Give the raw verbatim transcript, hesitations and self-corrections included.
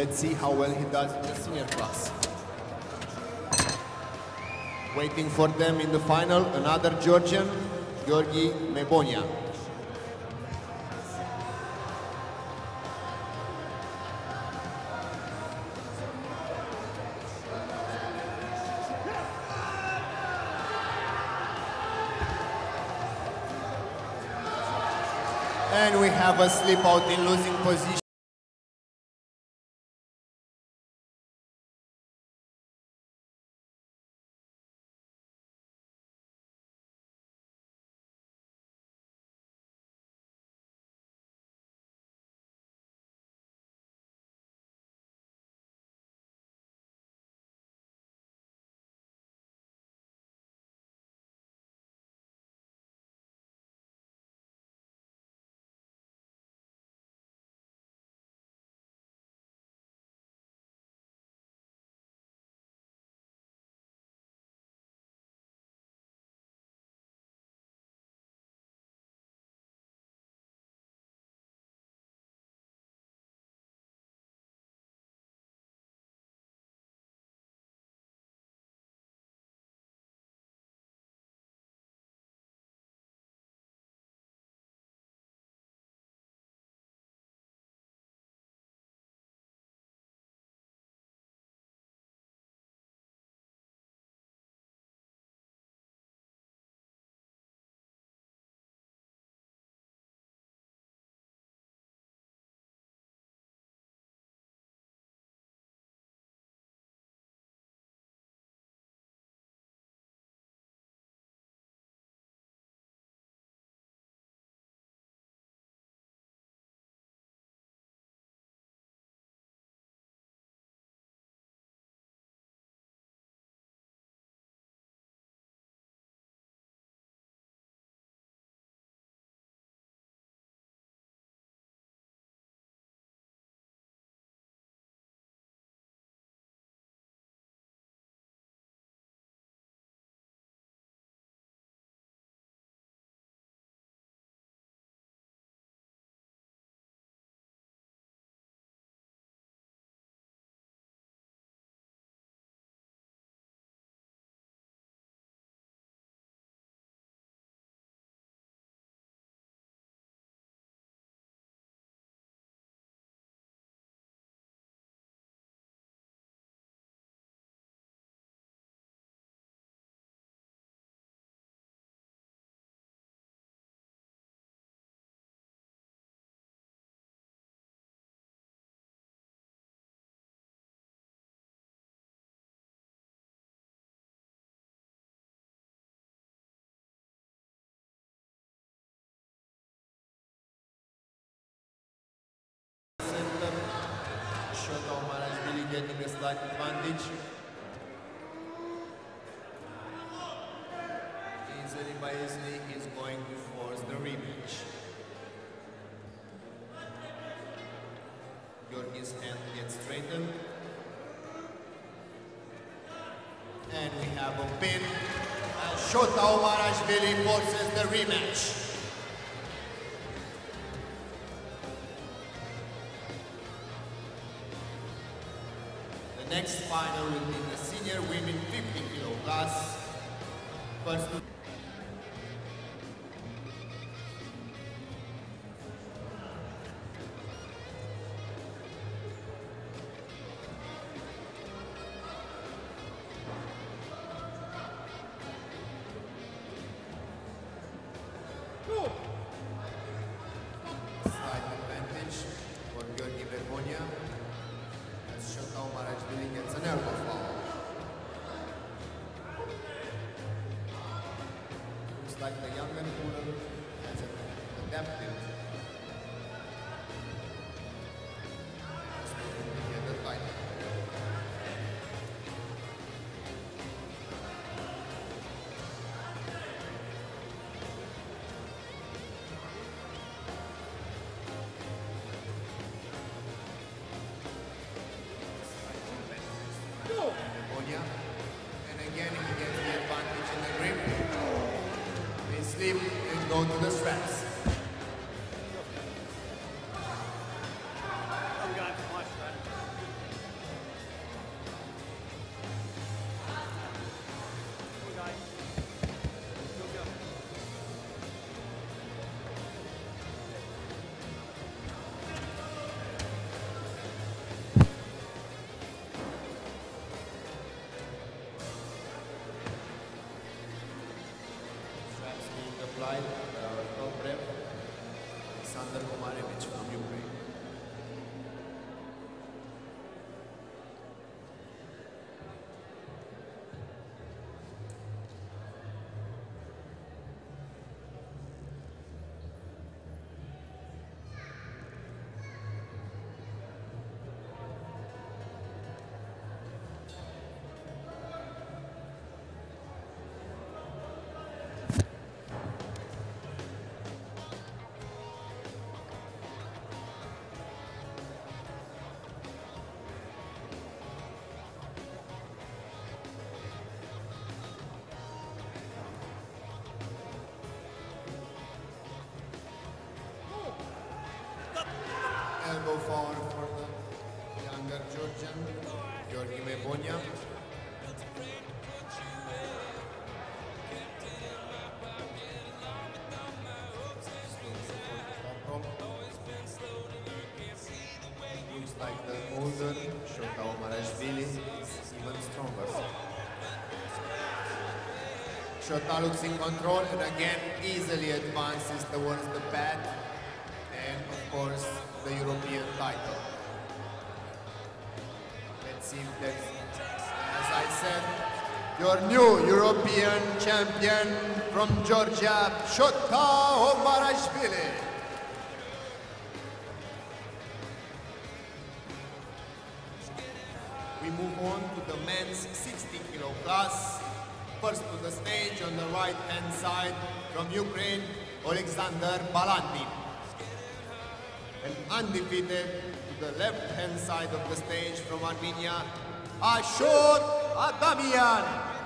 let's see how well he does in the senior class. Waiting for them in the final, another Georgian, Georgi Mebonia. And we have a slip out in losing position. Getting a slight advantage. Easily by easily, he's going to force the rematch. Georgi's hand gets straightened. And we have a pin. And Shota Omarashvili forces the rematch. The next final will be the senior women fifty kilo class. First to slight advantage for Georgi Verbonia. Shota Omarashvili gets an elbow foul. Looks like the younger Poodle has adapted. To get the title. And again, he gets the advantage in the grip. They slip and go to the straps. uh, top rep, Alexander Komarevich from Ukraine. Elbow forward for the younger Georgian, Georgi Mebonia. Looks like the older Shota Omarashvili is even stronger. Shota looks in control and again easily advances towards the pad and of course the European title. Let's see if that's, as I said, your new European champion from Georgia, Shota Omarashvili. We move on to the men's sixty kilo class. First to the stage on the right hand side from Ukraine, Alexander Balandin. And undefeated to the left hand side of the stage from Armenia, Ashot Adamian.